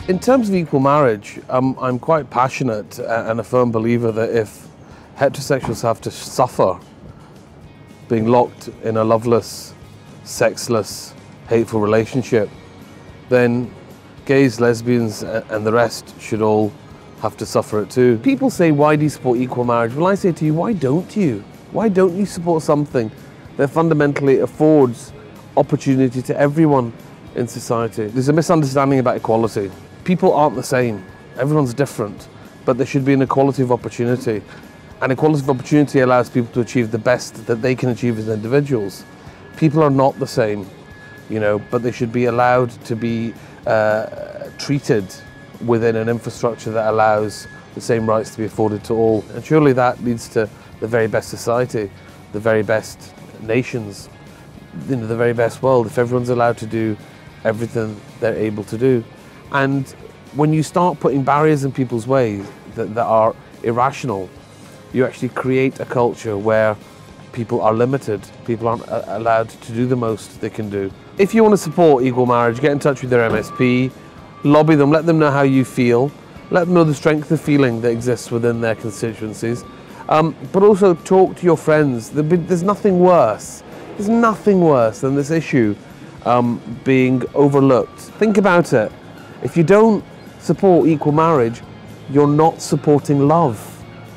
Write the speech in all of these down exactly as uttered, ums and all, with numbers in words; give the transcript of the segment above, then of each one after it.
In terms of equal marriage, um, I'm quite passionate and a firm believer that if heterosexuals have to suffer being locked in a loveless, sexless, hateful relationship, then gays, lesbians and the rest should all have to suffer it too. People say, why do you support equal marriage? Well, I say to you, why don't you? Why don't you support something that fundamentally affords opportunity to everyone in society? There's a misunderstanding about equality. People aren't the same. Everyone's different, but there should be an equality of opportunity. And equality of opportunity allows people to achieve the best that they can achieve as individuals. People are not the same, you know, but they should be allowed to be uh, treated within an infrastructure that allows the same rights to be afforded to all. And surely that leads to the very best society, the very best nations, you know, the very best world, if everyone's allowed to do everything they're able to do. And when you start putting barriers in people's ways that, that are irrational, you actually create a culture where people are limited, people aren't allowed to do the most they can do. If you want to support equal marriage, get in touch with their M S P, lobby them, let them know how you feel, let them know the strength of feeling that exists within their constituencies, um, but also talk to your friends. There's nothing worse, there's nothing worse than this issue um, being overlooked. Think about it. If you don't support equal marriage, you're not supporting love.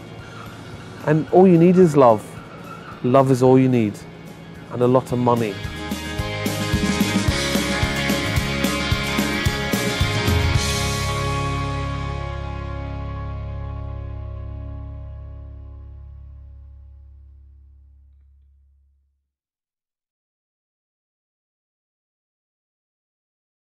And all you need is love. Love is all you need. And a lot of money.